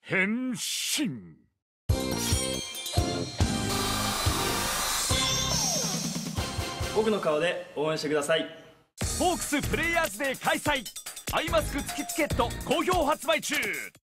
変身。 僕の顔で応援してください。 ホークスプレイヤーズデー開催。アイマスク付きチケット好評発売中。